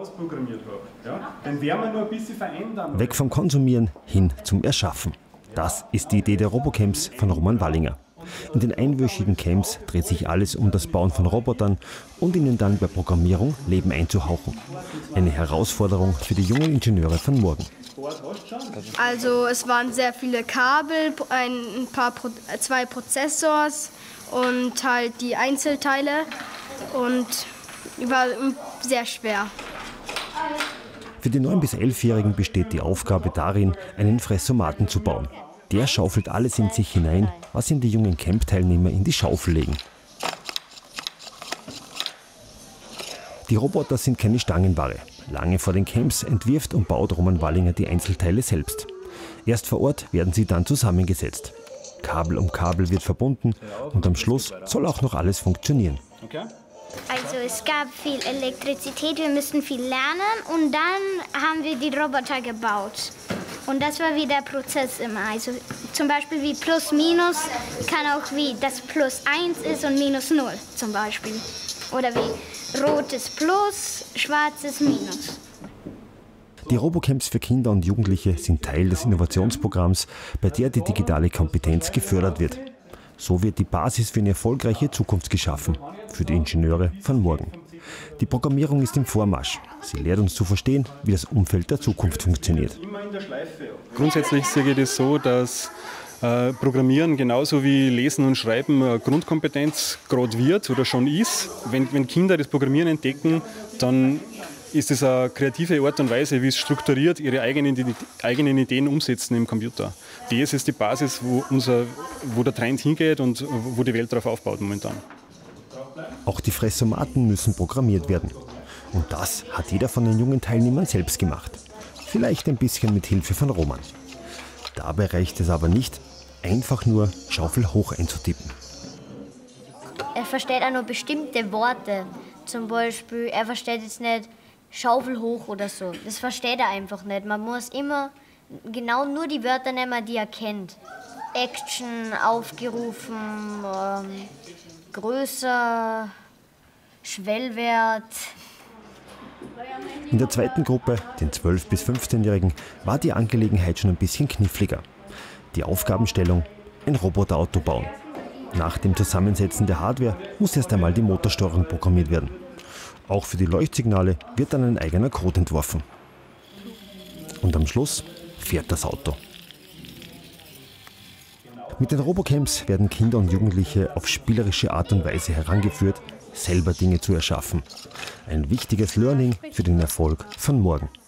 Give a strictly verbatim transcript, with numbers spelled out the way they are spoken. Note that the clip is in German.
Weg vom Konsumieren hin zum Erschaffen. Das ist die Idee der Robocamps von Roman Wallinger. In den einwöchigen Camps dreht sich alles um das Bauen von Robotern und ihnen dann bei Programmierung Leben einzuhauchen. Eine Herausforderung für die jungen Ingenieure von morgen. Also es waren sehr viele Kabel, ein paar, zwei Prozessors und halt die Einzelteile und war sehr schwer. Für die neun- bis elfjährigen besteht die Aufgabe darin, einen Fressomaten zu bauen. Der schaufelt alles in sich hinein, was ihm die jungen Camp-Teilnehmer in die Schaufel legen. Die Roboter sind keine Stangenware. Lange vor den Camps entwirft und baut Roman Wallinger die Einzelteile selbst. Erst vor Ort werden sie dann zusammengesetzt. Kabel um Kabel wird verbunden und am Schluss soll auch noch alles funktionieren. Also es gab viel Elektrizität, wir mussten viel lernen und dann haben wir die Roboter gebaut. Und das war wie der Prozess immer. Also zum Beispiel wie Plus Minus kann auch wie das Plus eins ist und Minus null zum Beispiel. Oder wie rotes Plus, schwarzes Minus. Die Robocamps für Kinder und Jugendliche sind Teil des Innovationsprogramms, bei der die digitale Kompetenz gefördert wird. So wird die Basis für eine erfolgreiche Zukunft geschaffen, für die Ingenieure von morgen. Die Programmierung ist im Vormarsch. Sie lehrt uns zu verstehen, wie das Umfeld der Zukunft funktioniert. Grundsätzlich sehe ich das so, dass äh, Programmieren genauso wie Lesen und Schreiben eine Grundkompetenz gerade wird oder schon ist. Wenn, wenn Kinder das Programmieren entdecken, dann ist es eine kreative Art und Weise, wie es strukturiert ihre eigenen, eigenen Ideen umsetzen im Computer. Das ist die Basis, wo, unser, wo der Trend hingeht und wo die Welt darauf aufbaut momentan. Auch die Fressomaten müssen programmiert werden. Und das hat jeder von den jungen Teilnehmern selbst gemacht. Vielleicht ein bisschen mit Hilfe von Roman. Dabei reicht es aber nicht, einfach nur Schaufel hoch einzutippen. Er versteht auch nur bestimmte Worte. Zum Beispiel, er versteht jetzt nicht Schaufel hoch oder so. Das versteht er einfach nicht. Man muss immer genau nur die Wörter nehmen, die er kennt. Action, aufgerufen, ähm, größer, Schwellwert. In der zweiten Gruppe, den zwölf- bis fünfzehnjährigen, war die Angelegenheit schon ein bisschen kniffliger. Die Aufgabenstellung: ein Roboterauto bauen. Nach dem Zusammensetzen der Hardware muss erst einmal die Motorsteuerung programmiert werden. Auch für die Leuchtsignale wird dann ein eigener Code entworfen. Und am Schluss fährt das Auto. Mit den Robocamps werden Kinder und Jugendliche auf spielerische Art und Weise herangeführt, selber Dinge zu erschaffen. Ein wichtiges Learning für den Erfolg von morgen.